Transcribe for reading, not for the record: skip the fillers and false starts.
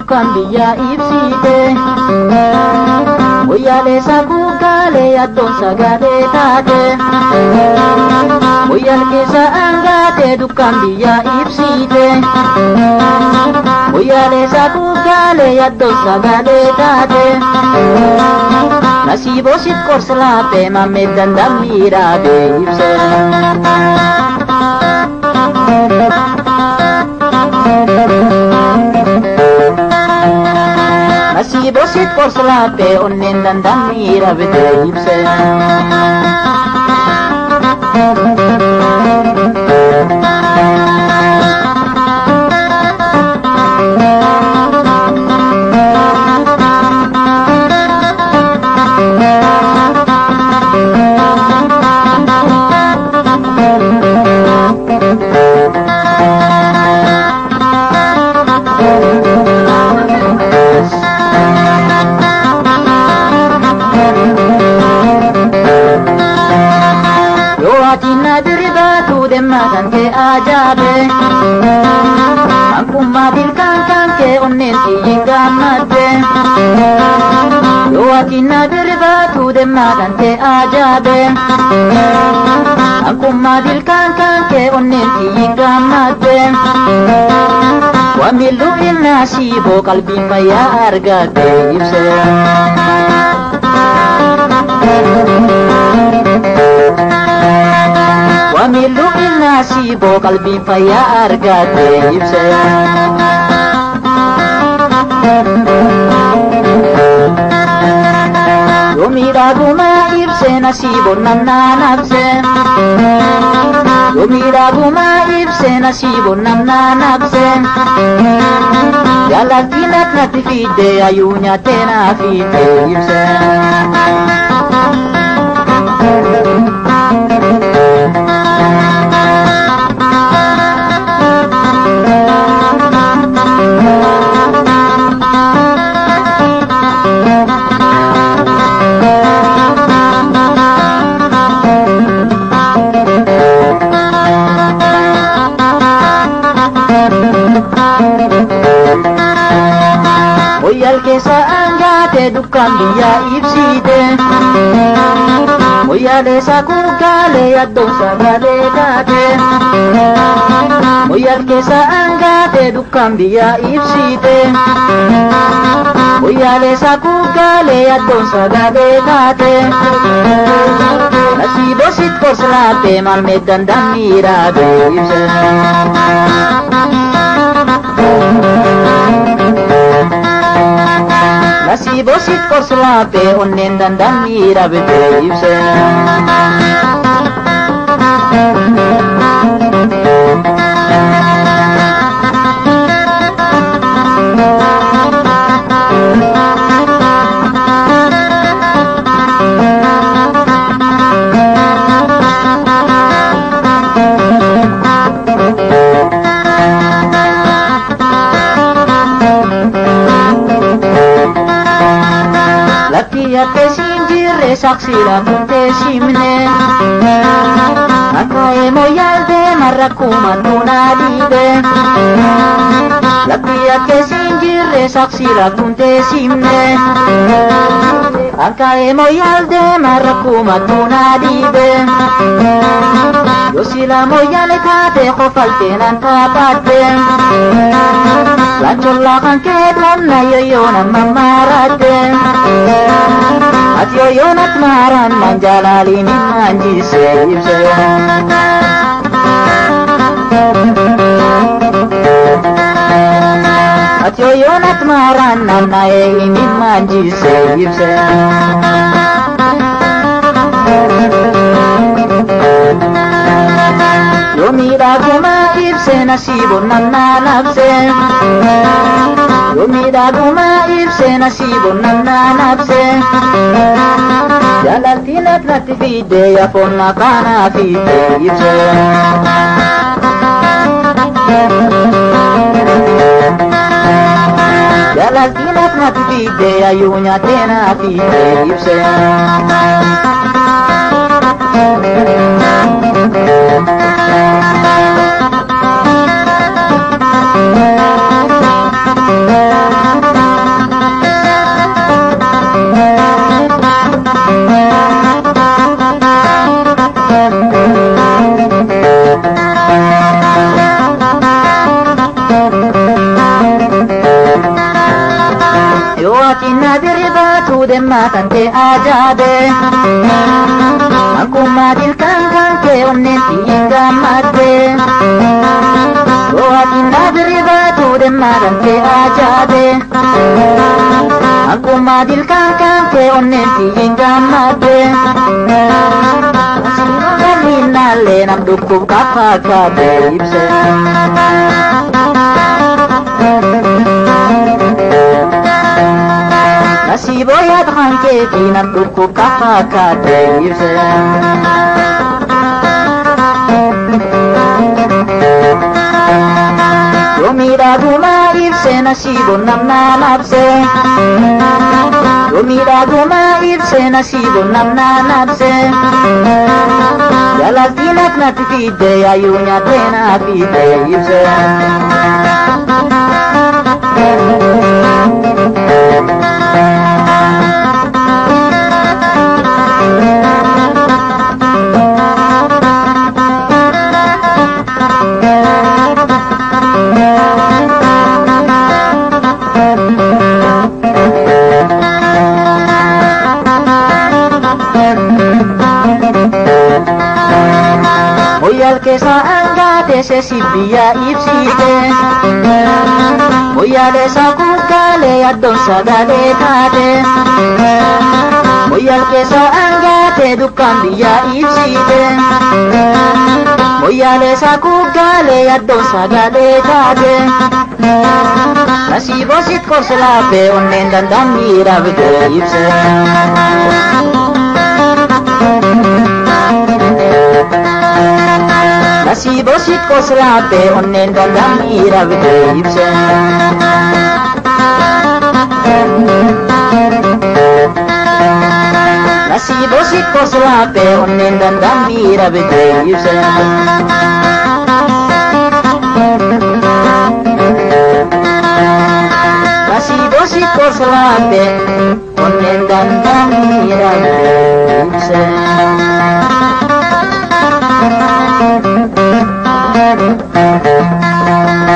dukkan biyya ibsite Moyyaalee saguugaalee yaddoon sagalee taate Moyyaal keessa angaate dukkan biyya ibsite Moyyaalee saguugaalee yaddoon sagalee taate Nasiiboo sit qorsa laaffee mammee dandamii dhaabee ibse Nasiiboo sit qorsa laaffee onneen dandamii dhaabee ibse Makan ke ajabe Angkumma dilkan ke onnen tiga mate Yo atina berbatu de makan ke ajabe Angkumma dilkan ke onnen tiga mate Wa milu nasibo kalbi maya argate ibse Wa milu nasibo kalbi faya argate ibse Yomira guma ibse nasibo nafse Yomira guma ibse nasibo nafse Yalatinat natifide ayunya tena fide ibse Moyyal keessa angaate dukkan biyya ibsite Moyyaalee saguugaalee yaddoon sagalee taate Moyyal keessa angaate dukkan biyya ibsite Moyyaalee saguugaalee yaddoon sagalee taate Nasiiboo sit qorsa laaffee malmee dandamii dhaabee ibse Nasiiboo sit qorsa laaffee onneen dandamii dhaabee ibse Lakkiyate sinjirre saksila punte simne Akae moyalde marrakuma tunadide Lakkiyate sinjirre saksila punte simne Akae moyalde marrakuma tunadide Yosila moyale kate khofalte nan kapate Lanchollakan kedron na yoyona mamarate At yoyonat maran manjalali min manjise ibse At yoyonat maran nanae min manjise ibse Yomira guma ibse nasibo nafse Yomira guma ibse nasibo nafse Jalaltinat natifide ya fonna kana fide ibse Jalaltinat natifide ayunya tena fide ibse deematan kee ajaa'be akkuma ilkaan kee onneen xiyyiin gammadde yoo ati na dirbaatu deematan kee ajaa'be akkuma ilkaan kee onneen xiyyiin gammadde Nale nam dukub kakak ibse Nasi boya bhan ke di nam dukub kakak ibse Yomira guma ibse nasi bonam nanapse Yomira guma ibse nasi bonam nanapse Jalas dinak na tipide ayunya tena pide ibse Moyal ke saanga dese sibbiya ibsite Moyale sa kukale addon sagale taate Moyal ke saanga te dukkan biya ibsite Moyale sa kukale addon sagale taate Nasibo sit korselape onnen dandammi rabde ibse Nasibo sit korselape onnen dandammi rabde ibse Nasibo sit korselape onnen dandammi rabde ibse Nasibo sit korselape onnen dandammi rabde ibse Thank you.